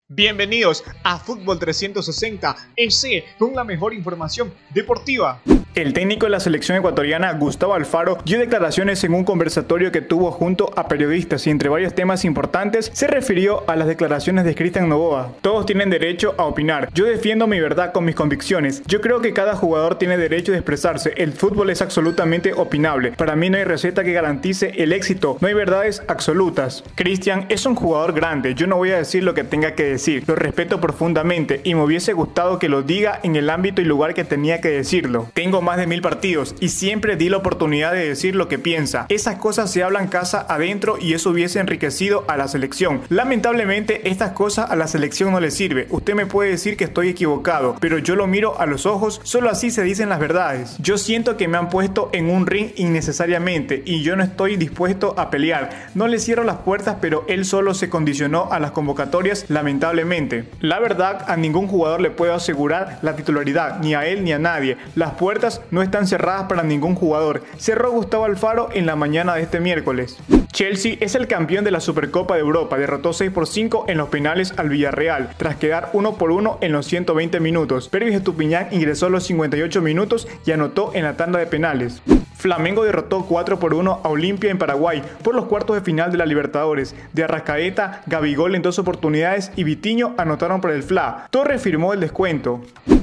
Bienvenidos a Fútbol 360 EC con la mejor información deportiva. El técnico de la selección ecuatoriana, Gustavo Alfaro, dio declaraciones en un conversatorio que tuvo junto a periodistas y entre varios temas importantes se refirió a las declaraciones de Cristian Noboa. Todos tienen derecho a opinar. Yo defiendo mi verdad con mis convicciones. Yo creo que cada jugador tiene derecho de expresarse. El fútbol es absolutamente opinable. Para mí no hay receta que garantice el éxito. No hay verdades absolutas. Cristian es un jugador grande. Yo no voy a decir lo que tenga que decir. Lo respeto profundamente y me hubiese gustado que lo diga en el ámbito y lugar que tenía que decirlo. Tengo más de 1000 partidos y siempre di la oportunidad de decir lo que piensa. Esas cosas se hablan casa adentro y eso hubiese enriquecido a la selección. Lamentablemente estas cosas a la selección no le sirve. Usted me puede decir que estoy equivocado, pero yo lo miro a los ojos. Solo así se dicen las verdades. Yo siento que me han puesto en un ring innecesariamente y yo no estoy dispuesto a pelear. No le cierro las puertas, pero él solo se condicionó a las convocatorias, lamentablemente. La verdad, a ningún jugador le puedo asegurar la titularidad, ni a él ni a nadie. Las puertas no están cerradas para ningún jugador. Cerró Gustavo Alfaro en la mañana de este miércoles. Chelsea es el campeón de la Supercopa de Europa. Derrotó 6-5 en los penales al Villarreal, tras quedar 1-1 en los 120 minutos. Pervis Estupiñán ingresó a los 58 minutos y anotó en la tanda de penales. Flamengo derrotó 4-1 a Olimpia en Paraguay por los cuartos de final de la Libertadores. De Arrascaeta, Gabigol en 2 oportunidades y Vitinho anotaron por el FLA. Torres firmó el descuento.